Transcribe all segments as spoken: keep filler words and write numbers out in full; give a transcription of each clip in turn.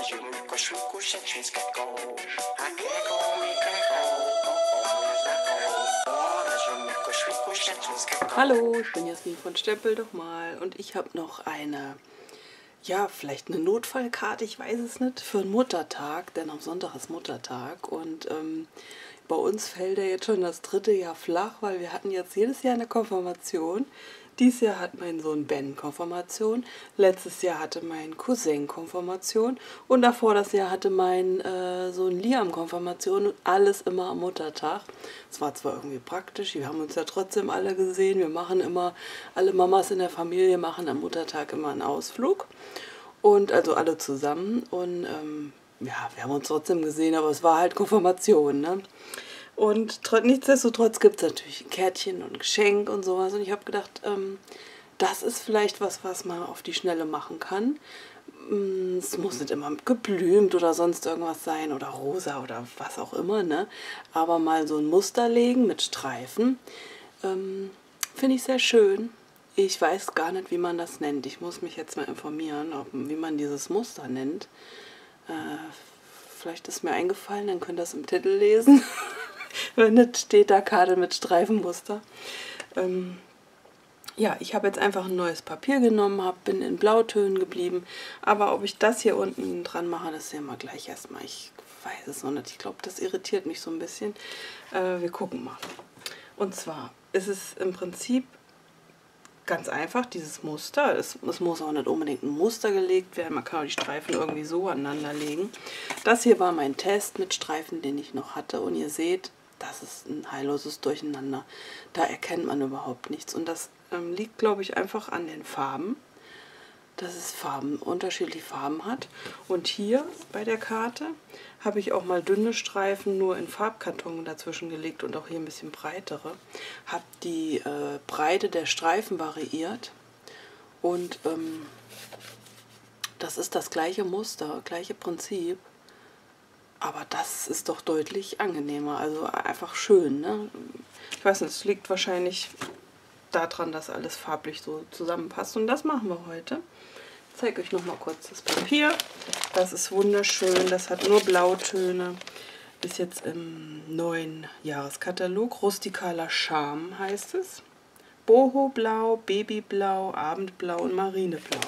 Hallo, ich bin Jasmin von Stempel doch mal und ich habe noch eine, ja, vielleicht eine Notfallkarte, ich weiß es nicht, für einen Muttertag, denn am Sonntag ist Muttertag und ähm, bei uns fällt ja jetzt schon das dritte Jahr flach, weil wir hatten jetzt jedes Jahr eine Konfirmation. Dieses Jahr hat mein Sohn Ben Konfirmation, letztes Jahr hatte mein Cousin Konfirmation und davor das Jahr hatte mein äh, Sohn Liam Konfirmation und alles immer am Muttertag. Es war zwar irgendwie praktisch, wir haben uns ja trotzdem alle gesehen, wir machen immer, alle Mamas in der Familie machen am Muttertag immer einen Ausflug und also alle zusammen und ähm, ja, wir haben uns trotzdem gesehen, aber es war halt Konfirmation, ne? Und nichtsdestotrotz gibt es natürlich ein Kärtchen und ein Geschenk und sowas. Und ich habe gedacht, ähm, das ist vielleicht was, was man auf die Schnelle machen kann. Es muss nicht immer geblümt oder sonst irgendwas sein oder rosa oder was auch immer, ne? Aber mal so ein Muster legen mit Streifen, ähm, finde ich sehr schön. Ich weiß gar nicht, wie man das nennt. Ich muss mich jetzt mal informieren, ob, wie man dieses Muster nennt. Äh, vielleicht ist mir eingefallen, dann könnt ihr das im Titel lesen. Wenn nicht, steht da Karte mit Streifenmuster. Ähm, ja, ich habe jetzt einfach ein neues Papier genommen, hab, bin in Blautönen geblieben. Aber ob ich das hier unten dran mache, das sehen wir gleich erstmal. Ich weiß es noch nicht. Ich glaube, das irritiert mich so ein bisschen. Äh, wir gucken mal. Und zwar ist es im Prinzip ganz einfach, dieses Muster. Es, es muss auch nicht unbedingt ein Muster gelegt werden. Man kann auch die Streifen irgendwie so aneinander legen. Das hier war mein Test mit Streifen, den ich noch hatte. Und ihr seht, das ist ein heilloses Durcheinander. Da erkennt man überhaupt nichts. Und das ähm, liegt, glaube ich, einfach an den Farben. Dass es Farben, unterschiedliche Farben hat. Und hier bei der Karte habe ich auch mal dünne Streifen nur in Farbkarton dazwischen gelegt und auch hier ein bisschen breitere. Habe die äh, Breite der Streifen variiert. Und ähm, das ist das gleiche Muster, gleiche Prinzip. Aber das ist doch deutlich angenehmer, also einfach schön, ne? Ich weiß nicht, es liegt wahrscheinlich daran, dass alles farblich so zusammenpasst. Und das machen wir heute. Ich zeige euch noch mal kurz das Papier. Das ist wunderschön, das hat nur Blautöne. Ist jetzt im neuen Jahreskatalog. Rustikaler Charme heißt es. Boho-Blau, Babyblau, Abendblau und Marineblau.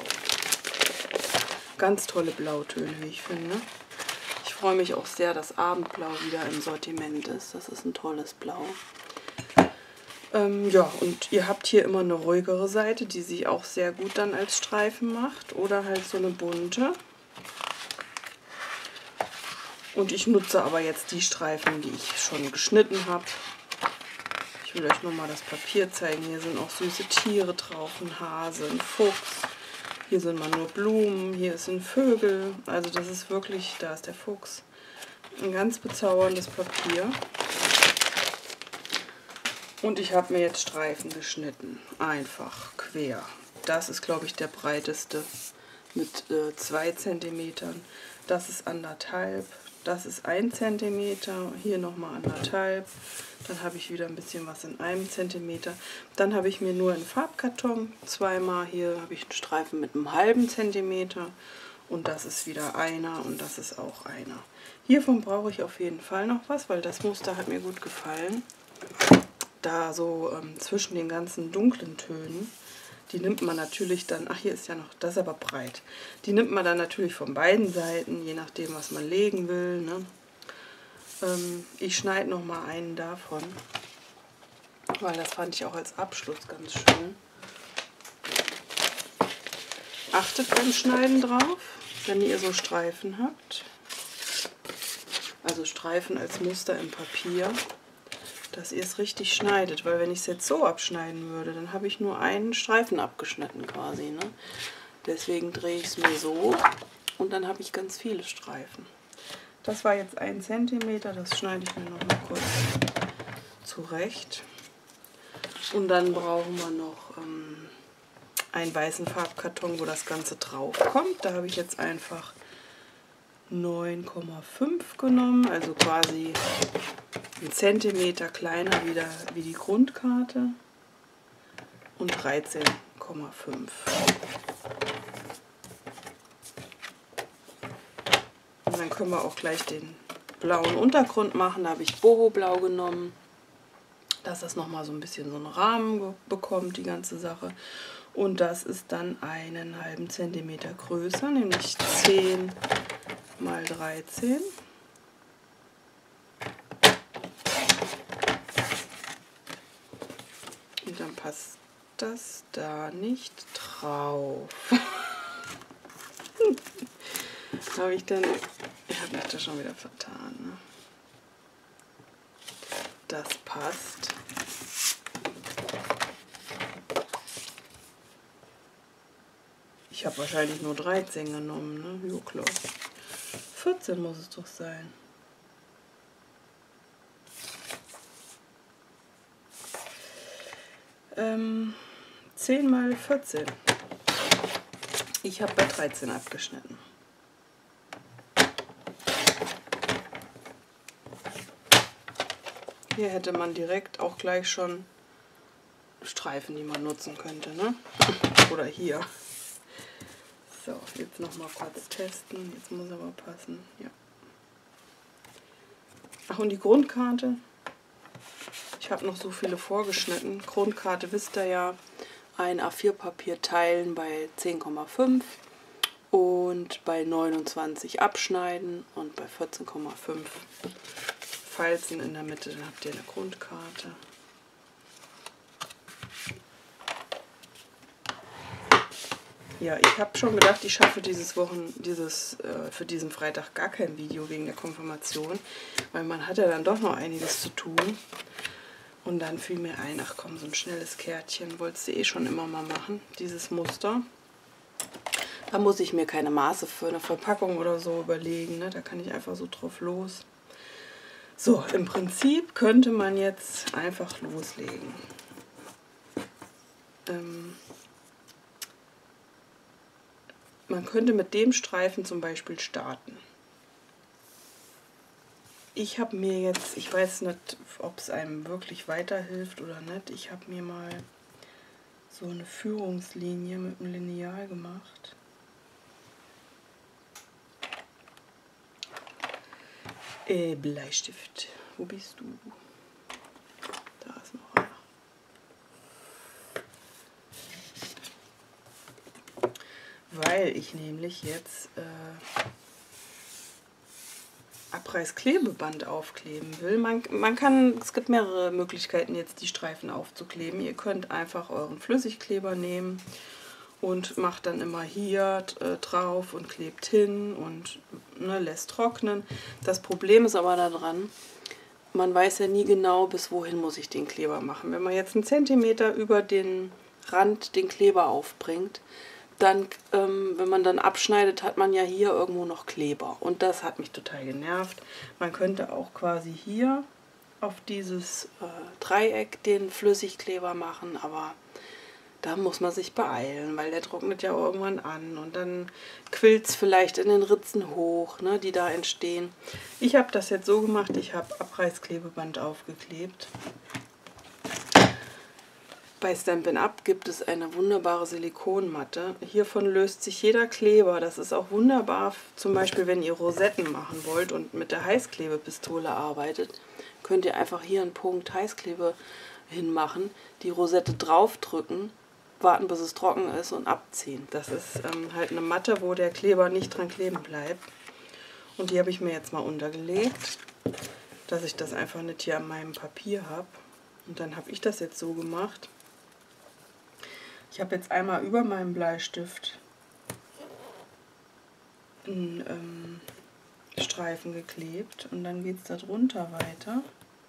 Ganz tolle Blautöne, wie ich finde. Ich freue mich auch sehr, dass Abendblau wieder im Sortiment ist. Das ist ein tolles Blau. Ähm, ja, und ihr habt hier immer eine ruhigere Seite, die sich auch sehr gut dann als Streifen macht. Oder halt so eine bunte. Und ich nutze aber jetzt die Streifen, die ich schon geschnitten habe. Ich will euch nochmal das Papier zeigen. Hier sind auch süße Tiere drauf. Ein Hase, ein Fuchs. Hier sind mal nur Blumen, hier sind Vögel, also das ist wirklich, da ist der Fuchs. Ein ganz bezauberndes Papier. Und ich habe mir jetzt Streifen geschnitten, einfach quer. Das ist, glaube ich, der breiteste mit äh, zwei Zentimetern. Das ist anderthalb, das ist ein Zentimeter, hier nochmal anderthalb. Dann habe ich wieder ein bisschen was in einem Zentimeter. Dann habe ich mir nur einen Farbkarton zweimal. Hier habe ich einen Streifen mit einem halben Zentimeter. Und das ist wieder einer und das ist auch einer. Hiervon brauche ich auf jeden Fall noch was, weil das Muster hat mir gut gefallen. Da so ähm, zwischen den ganzen dunklen Tönen, die nimmt man natürlich dann, ach hier ist ja noch, das ist aber breit. Die nimmt man dann natürlich von beiden Seiten, je nachdem was man legen will, ne? Ich schneide noch mal einen davon, weil das fand ich auch als Abschluss ganz schön. Achtet beim Schneiden drauf, wenn ihr so Streifen habt, also Streifen als Muster im Papier, dass ihr es richtig schneidet, weil wenn ich es jetzt so abschneiden würde, dann habe ich nur einen Streifen abgeschnitten quasi, ne? Deswegen drehe ich es mir so und dann habe ich ganz viele Streifen. Das war jetzt ein Zentimeter, das schneide ich mir noch mal kurz zurecht. Und dann brauchen wir noch ähm, einen weißen Farbkarton, wo das Ganze drauf kommt. Da habe ich jetzt einfach neun Komma fünf genommen, also quasi einen Zentimeter kleiner wieder wie die Grundkarte. Und dreizehn Komma fünf. Und dann können wir auch gleich den blauen Untergrund machen. Da habe ich Boho-Blau genommen, dass das nochmal so ein bisschen so einen Rahmen bekommt, die ganze Sache. Und das ist dann einen halben Zentimeter größer, nämlich zehn mal dreizehn. Und dann passt das da nicht drauf. Habe ich dann, ich habe mich da schon wieder vertan. Ne? Das passt. Ich habe wahrscheinlich nur dreizehn genommen, ne? Jo, klar. vierzehn muss es doch sein. Ähm, zehn mal vierzehn. Ich habe bei dreizehn abgeschnitten. Hier hätte man direkt auch gleich schon Streifen, die man nutzen könnte, ne? Oder hier. So, jetzt noch mal kurz testen. Jetzt muss aber passen. Ja. Ach, und die Grundkarte. Ich habe noch so viele vorgeschnitten. Grundkarte wisst ihr ja. Ein A vier Papier teilen bei zehn Komma fünf und bei neunundzwanzig abschneiden und bei vierzehn Komma fünf falzen in der Mitte. Dann habt ihr eine Grundkarte. Ja, ich habe schon gedacht, ich schaffe dieses Wochen, dieses, äh, für diesen Freitag gar kein Video wegen der Konfirmation, weil man hat ja dann doch noch einiges zu tun. Und dann fiel mir ein, ach komm, so ein schnelles Kärtchen wolltest du eh schon immer mal machen, dieses Muster. Da muss ich mir keine Maße für eine Verpackung oder so überlegen, ne? Da kann ich einfach so drauf los. So, im Prinzip könnte man jetzt einfach loslegen. Ähm, Man könnte mit dem Streifen zum Beispiel starten. Ich habe mir jetzt, ich weiß nicht, ob es einem wirklich weiterhilft oder nicht, ich habe mir mal so eine Führungslinie mit einem Lineal gemacht. Äh, Bleistift, wo bist du? Da ist noch einer. Weil ich nämlich jetzt äh, Abreißklebeband aufkleben will. Man, man kann, es gibt mehrere Möglichkeiten jetzt die Streifen aufzukleben. Ihr könnt einfach euren Flüssigkleber nehmen und macht dann immer hier äh, drauf und klebt hin und ne, lässt trocknen. Das Problem ist aber daran, man weiß ja nie genau, bis wohin muss ich den Kleber machen. Wenn man jetzt einen Zentimeter über den Rand den Kleber aufbringt, dann, ähm, wenn man dann abschneidet, hat man ja hier irgendwo noch Kleber. Und das hat mich total genervt. Man könnte auch quasi hier auf dieses äh, Dreieck den Flüssigkleber machen, aber da muss man sich beeilen, weil der trocknet ja irgendwann an und dann quillt es vielleicht in den Ritzen hoch, ne, die da entstehen. Ich habe das jetzt so gemacht, ich habe Abreißklebeband aufgeklebt. Bei Stampin' Up gibt es eine wunderbare Silikonmatte. Hiervon löst sich jeder Kleber. Das ist auch wunderbar, zum Beispiel wenn ihr Rosetten machen wollt und mit der Heißklebepistole arbeitet, könnt ihr einfach hier einen Punkt Heißklebe hinmachen, die Rosette draufdrücken, warten bis es trocken ist und abziehen. Das ist ähm, halt eine Matte, wo der Kleber nicht dran kleben bleibt. Und die habe ich mir jetzt mal untergelegt, dass ich das einfach nicht hier an meinem Papier habe. Und dann habe ich das jetzt so gemacht. Ich habe jetzt einmal über meinem Bleistift einen ähm, Streifen geklebt und dann geht es da drunter weiter.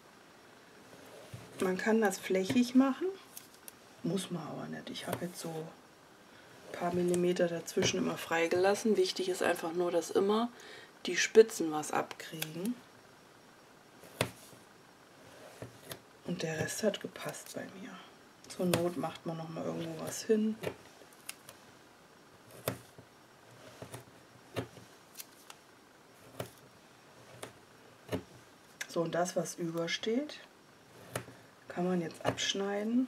Man kann das flächig machen, muss man aber nicht. Ich habe jetzt so ein paar Millimeter dazwischen immer freigelassen. Wichtig ist einfach nur, dass immer die Spitzen was abkriegen. Und der Rest hat gepasst bei mir. Zur Not macht man noch mal irgendwo was hin. So, und das, was übersteht, kann man jetzt abschneiden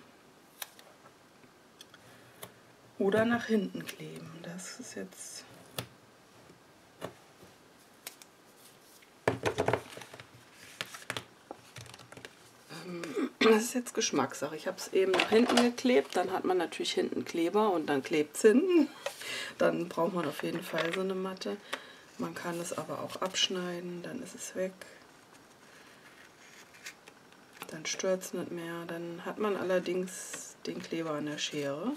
oder nach hinten kleben. Das ist jetzt Das ist jetzt Geschmackssache. Ich habe es eben nach hinten geklebt, dann hat man natürlich hinten Kleber und dann klebt es hinten. Dann braucht man auf jeden Fall so eine Matte. Man kann es aber auch abschneiden, dann ist es weg. Dann stört es nicht mehr. Dann hat man allerdings den Kleber an der Schere.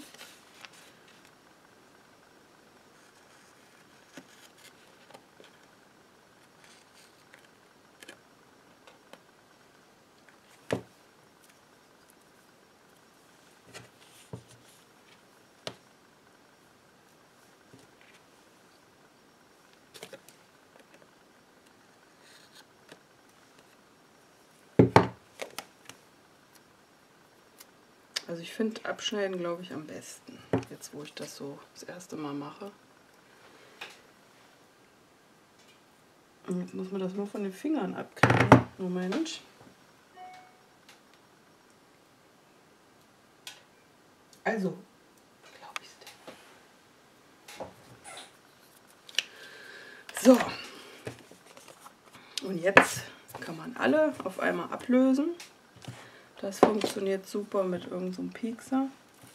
Also ich finde Abschneiden, glaube ich, am besten, jetzt wo ich das so das erste Mal mache. Und jetzt muss man das nur von den Fingern abkriegen. Moment. Also, glaube ich es denn. So. Und jetzt kann man alle auf einmal ablösen. Das funktioniert super mit irgendeinem so Piekser.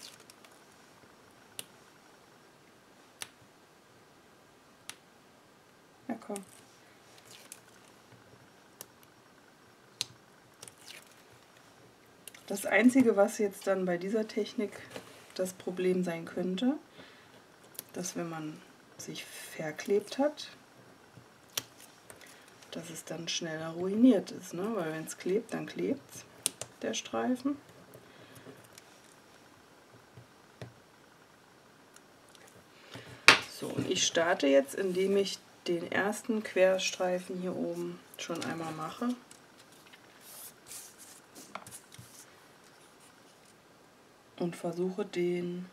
Ja, komm. Das Einzige, was jetzt dann bei dieser Technik das Problem sein könnte, dass wenn man sich verklebt hat, dass es dann schneller ruiniert ist, ne? Weil wenn es klebt, dann klebt es, der Streifen. So, und ich starte jetzt, indem ich den ersten Querstreifen hier oben schon einmal mache. Und versuche den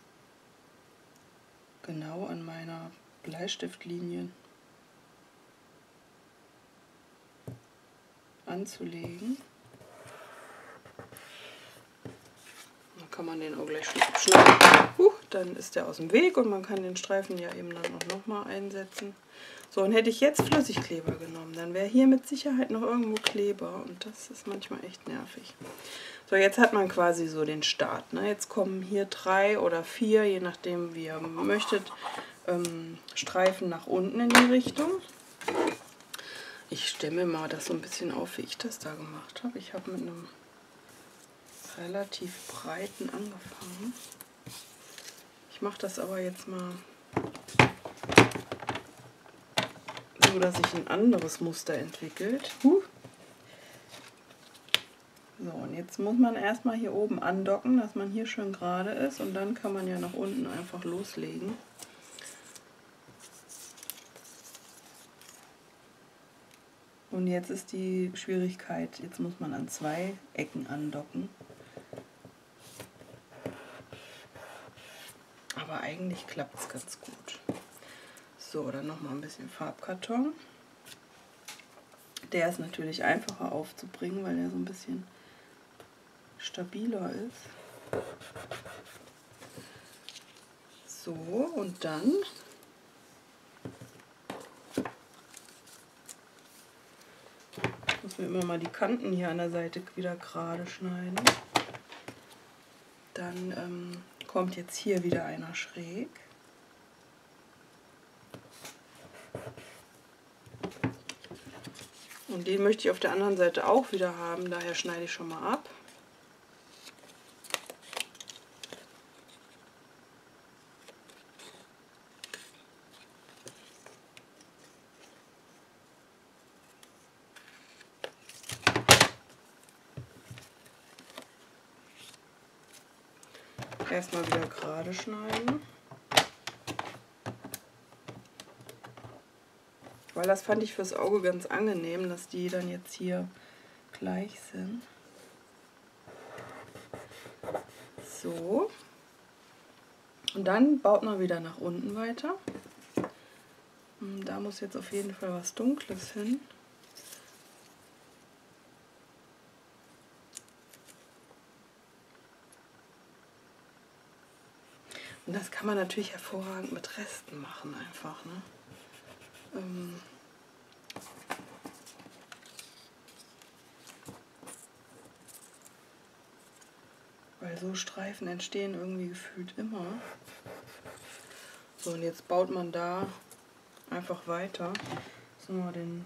genau an meiner Bleistiftlinie anzulegen. Dann kann man den auch gleich schon abschneiden. Huch, dann ist der aus dem Weg und man kann den Streifen ja eben dann auch nochmal einsetzen. So, und hätte ich jetzt Flüssigkleber genommen, dann wäre hier mit Sicherheit noch irgendwo Kleber und das ist manchmal echt nervig. So, jetzt hat man quasi so den Start, ne? Jetzt kommen hier drei oder vier, je nachdem wie ihr möchtet, ähm, Streifen nach unten in die Richtung. Ich stelle mir mal das so ein bisschen auf, wie ich das da gemacht habe. Ich habe mit einem relativ breiten angefangen. Ich mache das aber jetzt mal so, dass sich ein anderes Muster entwickelt. Huh. So, und jetzt muss man erstmal hier oben andocken, dass man hier schön gerade ist und dann kann man ja nach unten einfach loslegen. Und jetzt ist die Schwierigkeit, jetzt muss man an zwei Ecken andocken. Aber eigentlich klappt es ganz gut. So, dann nochmal ein bisschen Farbkarton. Der ist natürlich einfacher aufzubringen, weil der so ein bisschen stabiler ist. So, und dann muss man immer mal die Kanten hier an der Seite wieder gerade schneiden. Dann ähm, kommt jetzt hier wieder einer schräg. Und den möchte ich auf der anderen Seite auch wieder haben, daher schneide ich schon mal ab. Erstmal wieder gerade schneiden. Weil das fand ich fürs Auge ganz angenehm, dass die dann jetzt hier gleich sind. So. Und dann baut man wieder nach unten weiter. Da muss jetzt auf jeden Fall was Dunkles hin. Und das kann man natürlich hervorragend mit Resten machen einfach, ne? Ähm so Streifen entstehen irgendwie gefühlt immer. So, und jetzt baut man da einfach weiter. Jetzt nochmal den,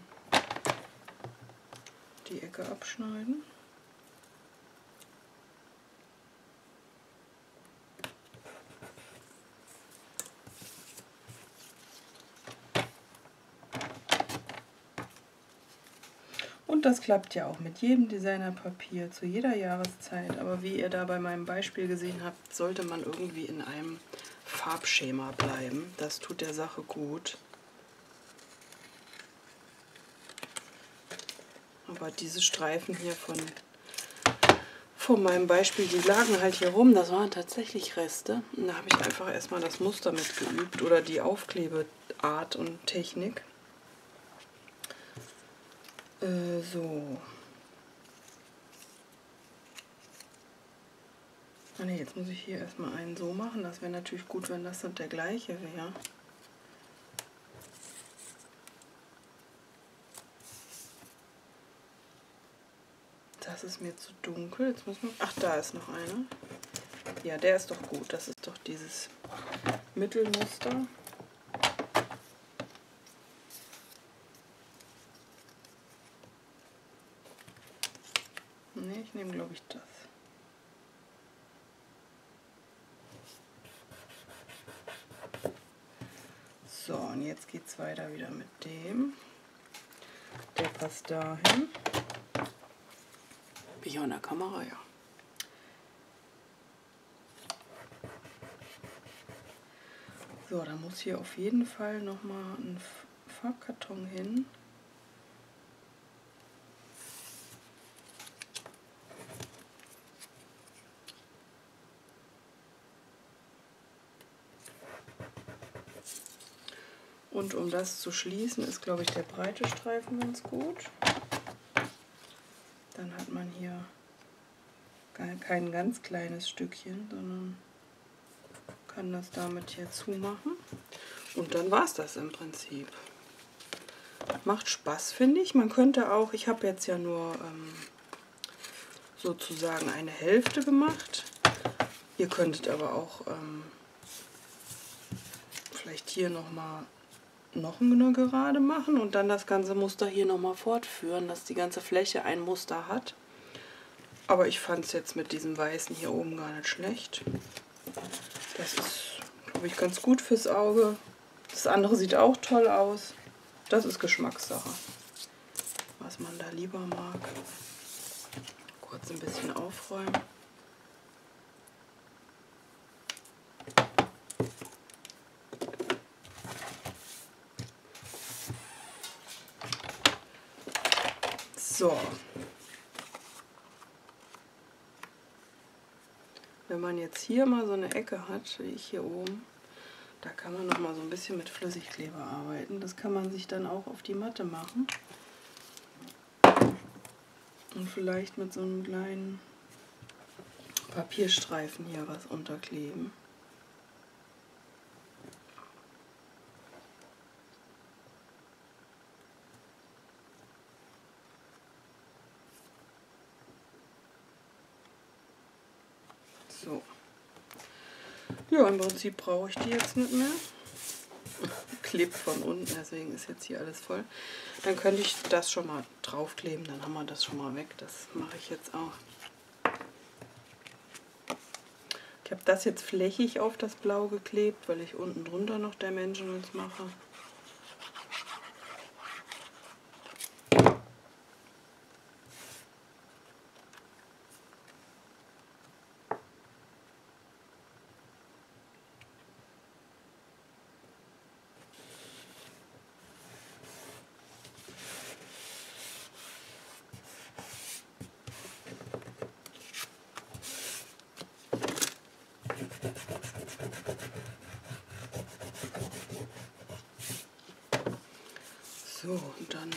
die Ecke abschneiden. Und das klappt ja auch mit jedem Designerpapier zu jeder Jahreszeit. Aber wie ihr da bei meinem Beispiel gesehen habt, sollte man irgendwie in einem Farbschema bleiben. Das tut der Sache gut. Aber diese Streifen hier von, von meinem Beispiel, die lagen halt hier rum. Das waren tatsächlich Reste. Und da habe ich einfach erstmal das Muster mitgeübt oder die Aufklebeart und Technik. Äh, so. Ah ne, jetzt muss ich hier erstmal einen so machen. Das wäre natürlich gut, wenn das dann der gleiche wäre. Das ist mir zu dunkel. Jetzt muss man. Ach, da ist noch einer. Ja, der ist doch gut. Das ist doch dieses Mittelmuster. Ne, ich nehme, glaube ich, das. So, und jetzt geht es weiter wieder mit dem. Der passt dahin. Bin ich auch in der Kamera, ja. So, da muss hier auf jeden Fall nochmal ein Farbkarton hin. Und um das zu schließen, ist, glaube ich, der breite Streifen ganz gut. Dann hat man hier kein ganz kleines Stückchen, sondern kann das damit hier zumachen. Und dann war es das im Prinzip. Macht Spaß, finde ich. Man könnte auch, ich habe jetzt ja nur ähm, sozusagen eine Hälfte gemacht. Ihr könntet aber auch ähm, vielleicht hier nochmal noch eine Gerade machen und dann das ganze Muster hier nochmal fortführen, dass die ganze Fläche ein Muster hat. Aber ich fand es jetzt mit diesem Weißen hier oben gar nicht schlecht. Das ist, glaube ich, ganz gut fürs Auge. Das andere sieht auch toll aus. Das ist Geschmackssache, was man da lieber mag. Kurz ein bisschen aufräumen. So. Wenn man jetzt hier mal so eine Ecke hat, wie ich hier oben, da kann man noch mal so ein bisschen mit Flüssigkleber arbeiten. Das kann man sich dann auch auf die Matte machen. Und vielleicht mit so einem kleinen Papierstreifen hier was unterkleben. So. Ja, im Prinzip brauche ich die jetzt nicht mehr. Klebt von unten, deswegen ist jetzt hier alles voll. Dann könnte ich das schon mal draufkleben, dann haben wir das schon mal weg. Das mache ich jetzt auch. Ich habe das jetzt flächig auf das Blau geklebt, weil ich unten drunter noch Dimensionals mache. So, und dann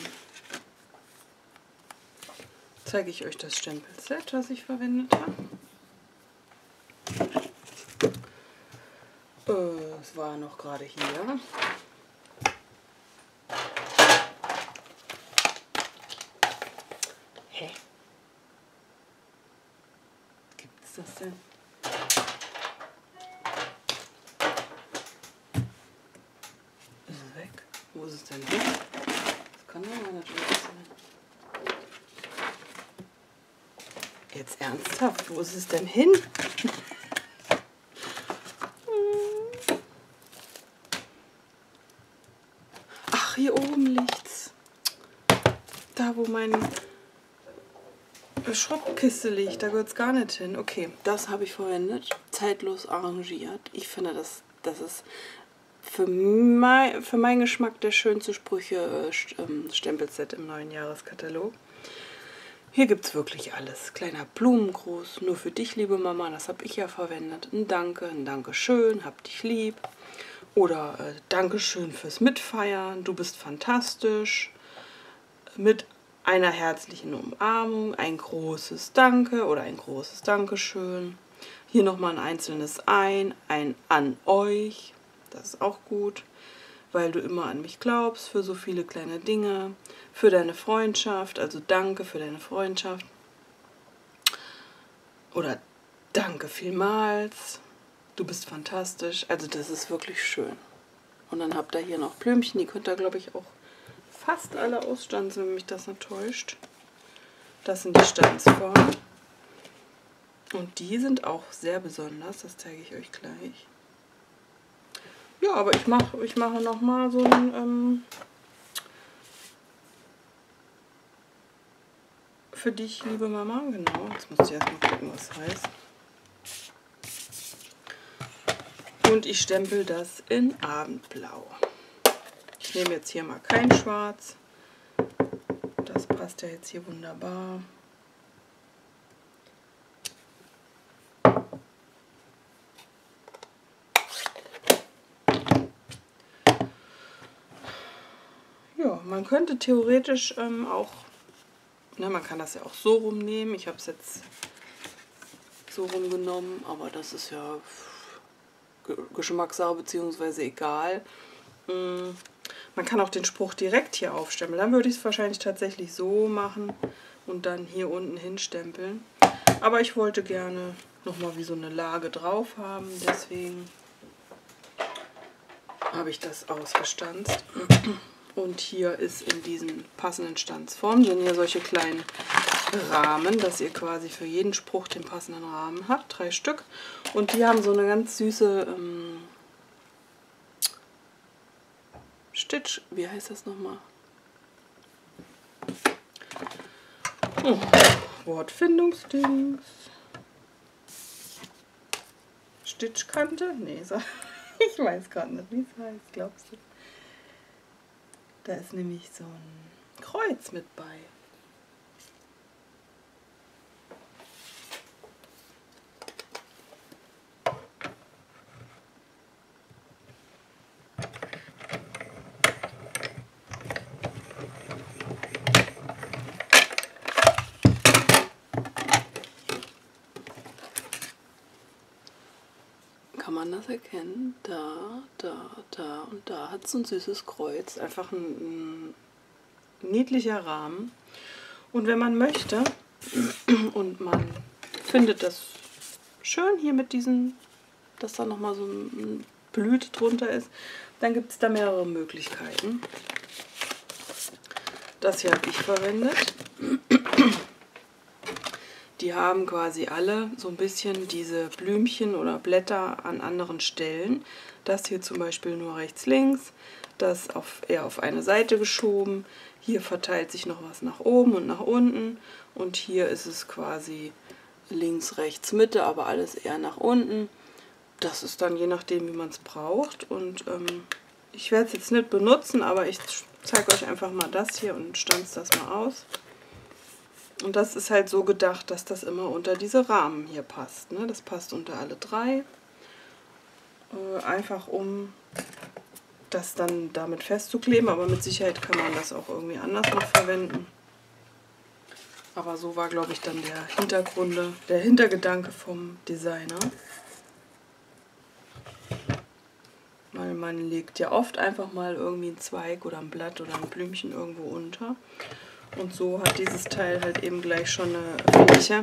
zeige ich euch das Stempelset, was ich verwendet habe. Äh, es war noch gerade hier. Hä? Gibt es das denn? Wo ist es denn hin? Das kann doch mal natürlich sein. Jetzt ernsthaft, wo ist es denn hin? Ach, hier oben liegt's. Da, wo mein Schraubkiste liegt, da gehört es gar nicht hin. Okay, das habe ich verwendet. Zeitlos arrangiert. Ich finde, das, das ist für, mein, für meinen Geschmack der schönste Sprüche-Stempelset im neuen Jahreskatalog. Hier gibt es wirklich alles. Kleiner Blumengruß, nur für dich, liebe Mama, das habe ich ja verwendet. Ein Danke, ein Dankeschön, hab dich lieb. Oder äh, Dankeschön fürs Mitfeiern, du bist fantastisch. Mit einer herzlichen Umarmung, ein großes Danke oder ein großes Dankeschön. Hier nochmal ein einzelnes Ein, ein An euch. Das ist auch gut, weil du immer an mich glaubst, für so viele kleine Dinge. Für deine Freundschaft, also danke für deine Freundschaft. Oder danke vielmals, du bist fantastisch. Also das ist wirklich schön. Und dann habt ihr hier noch Blümchen, die könnt ihr, glaube ich, auch fast alle ausstanzen, wenn mich das nicht täuscht. Das sind die Stanzformen. Und die sind auch sehr besonders, das zeige ich euch gleich. Ja, aber ich mache ich mache nochmal so ein... Ähm, für dich, liebe Mama, genau. Jetzt muss ich erstmal gucken, was das heißt. Und ich stempel das in Abendblau. Ich nehme jetzt hier mal kein Schwarz. Das passt ja jetzt hier wunderbar. Ja, man könnte theoretisch ähm, auch, na, man kann das ja auch so rumnehmen. Ich habe es jetzt so rumgenommen, aber das ist ja Geschmackssache beziehungsweise egal. Man kann auch den Spruch direkt hier aufstempeln. Dann würde ich es wahrscheinlich tatsächlich so machen und dann hier unten hinstempeln. Aber ich wollte gerne nochmal wie so eine Lage drauf haben, deswegen habe ich das ausgestanzt. Und hier ist in diesen passenden Stanzformen sind hier solche kleinen Rahmen, dass ihr quasi für jeden Spruch den passenden Rahmen habt. Drei Stück. Und die haben so eine ganz süße ähm, Stitch. Wie heißt das nochmal? Oh, Wortfindungsdings. Stitchkante? Nee, so. Ich weiß gerade nicht, wie es heißt, glaubst du? Da ist nämlich so ein Kreuz mit bei. Kann man das erkennen? Da, da, da und da hat es ein süßes Kreuz. Einfach ein, ein niedlicher Rahmen. Und wenn man möchte und man findet das schön hier mit diesen, dass da nochmal so eine Blüte drunter ist, dann gibt es da mehrere Möglichkeiten. Das hier habe ich verwendet. Die haben quasi alle so ein bisschen diese Blümchen oder Blätter an anderen Stellen. Das hier zum Beispiel nur rechts, links, das auf, eher auf eine Seite geschoben. Hier verteilt sich noch was nach oben und nach unten. Und hier ist es quasi links, rechts, Mitte, aber alles eher nach unten. Das ist dann je nachdem, wie man es braucht. Und ähm, ich werde es jetzt nicht benutzen, aber ich zeige euch einfach mal das hier und stanze das mal aus. Und das ist halt so gedacht, dass das immer unter diese Rahmen hier passt. Ne? Das passt unter alle drei. Äh, einfach um das dann damit festzukleben. Aber mit Sicherheit kann man das auch irgendwie anders noch verwenden. Aber so war, glaube ich, dann der Hintergrund, der Hintergedanke vom Designer. Weil man legt ja oft einfach mal irgendwie einen Zweig oder ein Blatt oder ein Blümchen irgendwo unter. Und so hat dieses Teil halt eben gleich schon eine Fläche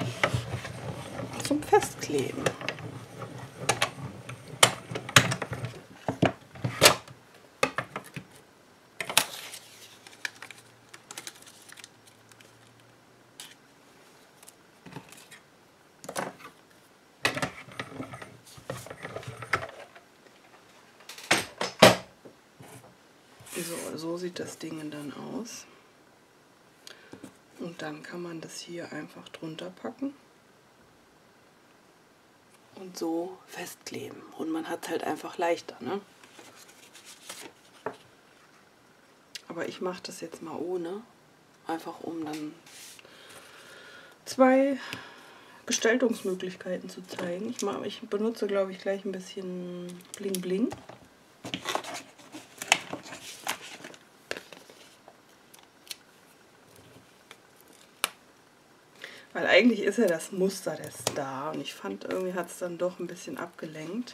zum Festkleben. so sieht das Ding dann aus. Und dann kann man das hier einfach drunter packen und so festkleben. Und man hat es halt einfach leichter, ne? Aber ich mache das jetzt mal ohne, einfach um dann zwei Gestaltungsmöglichkeiten zu zeigen. Ich, mache, ich benutze, glaube ich, gleich ein bisschen Bling Bling. Weil eigentlich ist ja das Muster des da und ich fand, irgendwie hat es dann doch ein bisschen abgelenkt.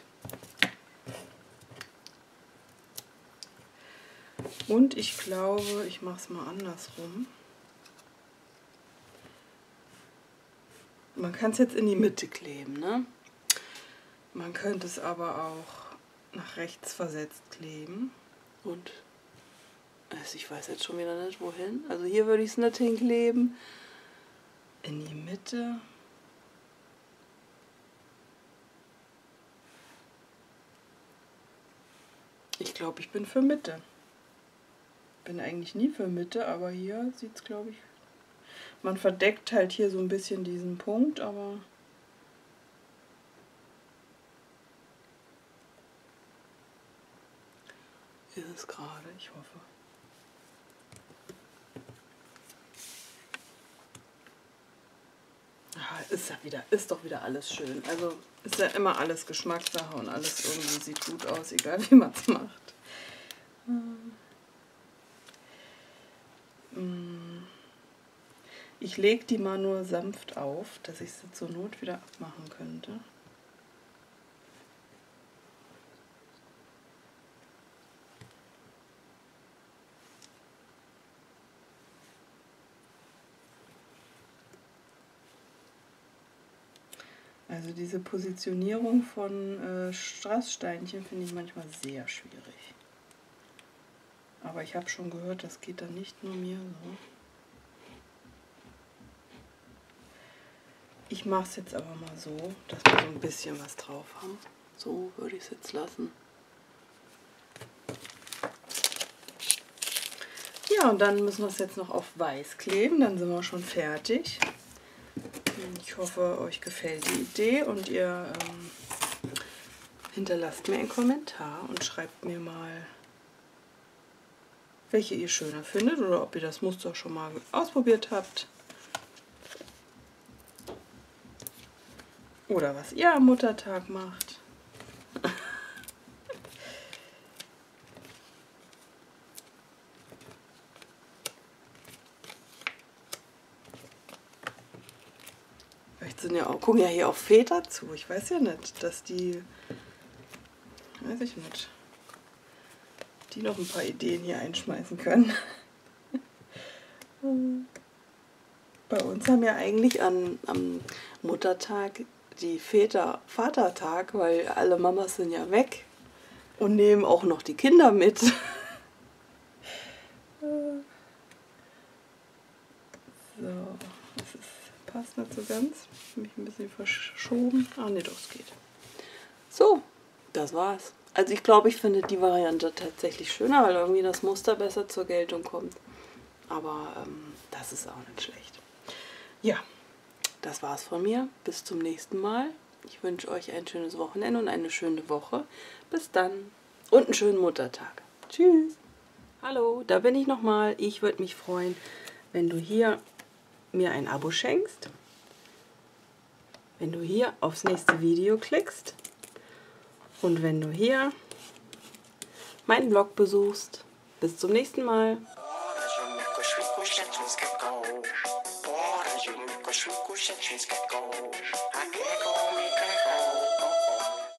Und ich glaube, ich mache es mal andersrum. Man kann es jetzt in die Mitte kleben, ne? Man könnte es aber auch nach rechts versetzt kleben. Und also ich weiß jetzt schon wieder nicht, wohin. Also hier würde ich es nicht hinkleben. In die Mitte. Ich glaube, ich bin für Mitte. Bin eigentlich nie für Mitte, aber hier sieht es, glaube ich... Man verdeckt halt hier so ein bisschen diesen Punkt, aber... Ist es gerade, ich hoffe. Ist ja wieder, ist doch wieder alles schön. Also ist ja immer alles Geschmackssache und alles irgendwie sieht gut aus, egal wie man es macht. Ich lege die mal nur sanft auf, dass ich sie zur Not wieder abmachen könnte. Also diese Positionierung von äh, Strasssteinchen finde ich manchmal sehr schwierig. Aber ich habe schon gehört, das geht dann nicht nur mir so. Ich mache es jetzt aber mal so, dass wir so ein bisschen was drauf haben. So würde ich es jetzt lassen. Ja, und dann müssen wir es jetzt noch auf weiß kleben, dann sind wir schon fertig. Ich hoffe, euch gefällt die Idee und ihr ähm, hinterlasst mir einen Kommentar und schreibt mir mal, welche ihr schöner findet oder ob ihr das Muster schon mal ausprobiert habt. Oder was ihr am Muttertag macht. Vielleicht sind ja auch, gucken ja hier auch Väter zu. Ich weiß ja nicht, dass die, weiß ich nicht, die noch ein paar Ideen hier einschmeißen können. Bei uns haben ja eigentlich an, am Muttertag die Väter Vatertag, weil alle Mamas sind ja weg und nehmen auch noch die Kinder mit. So, das ist, passt nicht so ganz. Ich habe mich ein bisschen verschoben. Ah ne, doch, es geht. So, das war's. Also ich glaube, ich finde die Variante tatsächlich schöner, weil irgendwie das Muster besser zur Geltung kommt. Aber ähm, das ist auch nicht schlecht. Ja, das war's von mir. Bis zum nächsten Mal. Ich wünsche euch ein schönes Wochenende und eine schöne Woche. Bis dann. Und einen schönen Muttertag. Tschüss. Hallo, da bin ich nochmal. Ich würde mich freuen, wenn du hier mir ein Abo schenkst. Wenn du hier aufs nächste Video klickst. Und wenn du hier meinen Blog besuchst. Bis zum nächsten Mal.